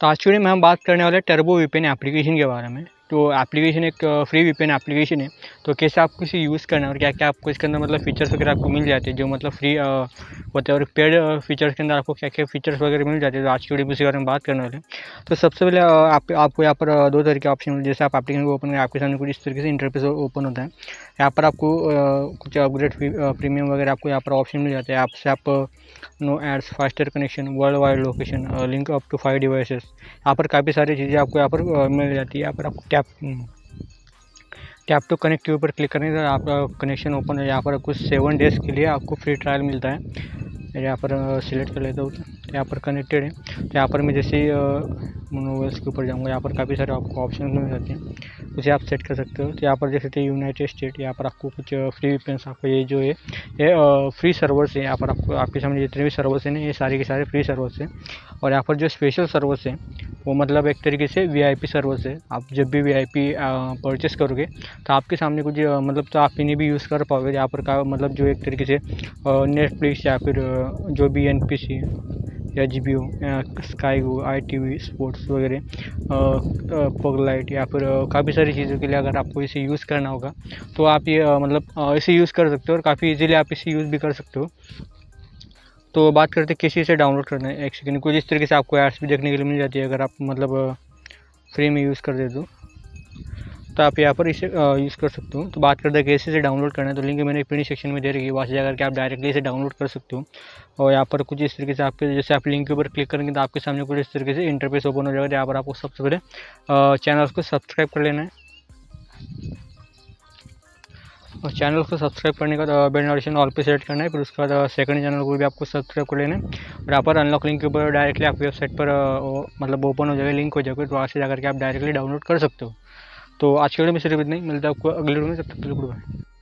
तो आज की वीडियो में हम बात करने वाले टर्बो वीपीएन एप्लीकेशन के बारे में। तो एप्लीकेशन एक फ्री वीपीएन एप्लीकेशन है। तो कैसे आपको इसे यूज़ करना है और क्या क्या आपको इसके अंदर मतलब फीचर्स वगैरह आपको मिल जाते हैं जो मतलब फ्री होते हैं, और पेड फीचर्स के अंदर आपको क्या क्या फीचर्स वगैरह मिल जाते हैं। तो आज की वीडियो में इसी बारे में बात करने वाले हैं। तो सबसे पहले आपको यहाँ पर दो तरह के ऑप्शन मिले। जैसे आप एप्लीकेशन को ओपन करें, आपके सामने कुछ इस तरीके से इंटरफेस ओपन होता है। यहाँ पर आपको कुछ अपग्रेड प्रीमियम वगैरह आपको यहाँ पर ऑप्शन मिल जाते हैं। आपसे आप no ads, faster connection, world wide location, link up to 5 devices, यहाँ पर काफ़ी सारी चीज़ें आपको यहाँ पर मिल जाती है। यहाँ पर आपको टैप टू कनेक्ट के ऊपर क्लिक करने से आपका कनेक्शन ओपन है। यहाँ पर कुछ 7 डेज़ के लिए आपको फ्री ट्रायल मिलता है। यहाँ पर सिलेक्ट कर लेता हूँ, तो यहाँ पर कनेक्टेड है। तो यहाँ पर मैं जैसे मोबाइल्स के ऊपर जाऊँगा, यहाँ पर काफ़ी सारे आपको ऑप्शन मिल जाते हैं, उसे आप सेट कर सकते हो। तो यहाँ पर जैसे यूनाइटेड स्टेट, यहाँ पर आपको कुछ फ्री वीपीएन्स आपको ये जो है ये फ्री सर्वर्स है। यहाँ पर आपको आपके सामने जितने भी सर्वर्स हैं ना, ये सारे के सारे फ्री सर्वर्स हैं। और यहाँ पर जो स्पेशल सर्वर्स हैं वो मतलब एक तरीके से वीआईपी सर्वर्स है। आप जब भी वीआईपी परचेस करोगे तो आपके सामने कुछ मतलब तो आप इन्हें भी यूज़ कर पाओगे। यहाँ पर का मतलब जो एक तरीके से नेटफ्लिक्स या फिर जो भी एनपीसी या HBO, Sky Go, ITV sports वगैरह, पगलाइट, या फिर काफ़ी सारी चीज़ों के लिए अगर आपको इसे यूज़ करना होगा तो आप ये मतलब इसे यूज़ कर सकते हो, और काफ़ी इजीली आप इसे यूज़ भी कर सकते हो। तो बात करते हैं किसी से डाउनलोड करना है। एक सेकेंड, कुछ इस तरीके से आपको एड्स भी देखने के लिए मिल जाती है अगर आप मतलब फ्री में यूज़ कर दे तो आप यहाँ पर इसे यूज़ कर सकते हो। तो बात करते हैं कैसे इसे डाउनलोड करना है, तो लिंक मैंने पिन सेक्शन में दे रखी है, वहाँ से जाकर के आप डायरेक्टली इसे डाउनलोड कर सकते हो। और यहाँ पर कुछ इस तरीके से आपके जैसे आप लिंक के ऊपर क्लिक करेंगे तो आपके सामने कुछ इस तरीके से इंटरफेस ओपन हो जाएगा। यहाँ पर आपको सबसे पहले चैनल को सब्सक्राइब कर लेना है, और चैनल को सब्सक्राइब करने के बाद बेल नोटिफिकेशन ऑल पे सेलेक्ट करना है। फिर उसके बाद सेकंड चैनल को भी आपको सब्सक्राइब कर लेना है, और यहाँ पर अनलॉक लिंक के ऊपर डायरेक्टली आप वेबसाइट पर मतलब ओपन हो जाएगा, लिंक हो जाएगा। तो वहाँ से जाकर के आप डायरेक्टली डाउनलोड कर सकते हो। तो आज के वीडियो में सिर्फ इतना ही, मिलता है आपको अगले वीडियो में। तब तक के लिए गुड बाय।